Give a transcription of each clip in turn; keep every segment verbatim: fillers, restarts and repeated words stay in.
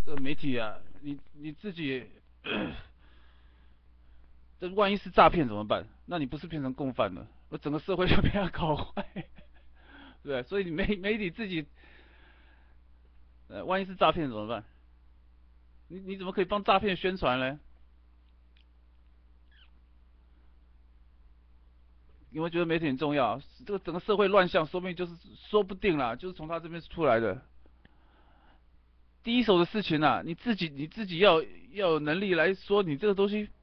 这个媒体啊，你你自己，这万一是诈骗怎么办？那你不是变成共犯了？我整个社会就被他搞坏，对，所以你媒媒体自己，呃，万一是诈骗怎么办？你你怎么可以帮诈骗宣传呢？你会觉得媒体很重要？这个整个社会乱象，说不定就是说不定啦，就是从他这边出来的。第一手的事情啊，你自己你自己要要有能力来说，你这个东西，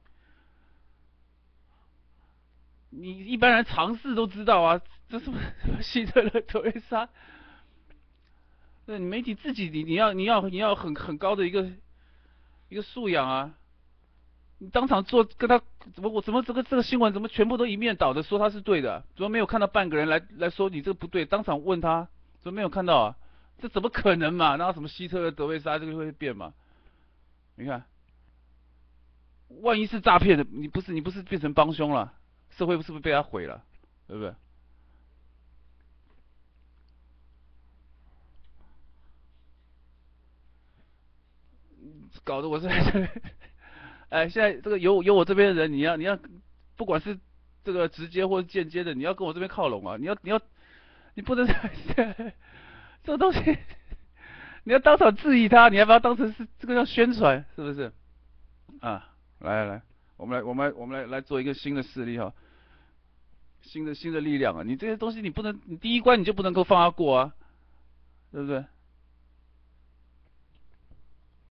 你一般人尝试都知道啊，这是希特勒、德瑞莎，那你媒体自己你你要你要你要很很高的一个一个素养啊，你当场做跟他怎么我怎么这个这个新闻怎么全部都一面倒的说他是对的，怎么没有看到半个人来来说你这个不对？当场问他，怎么没有看到啊？这怎么可能嘛？然后什么希特勒、德瑞莎这个会变嘛？你看，万一是诈骗的，你不是你不是变成帮凶了？社会是不是被他毁了？对不对？搞得我是，哎，现在这个有有我这边的人，你要你要，不管是这个直接或者间接的，你要跟我这边靠拢啊！你要你要你不能这个东西，你要当场质疑他，你要不要当成是这个叫宣传，是不是？啊，来来来，我们来我们来我们来来做一个新的事例哈，新的新的力量啊！你这些东西你不能，你第一关你就不能够放他过啊，对不对？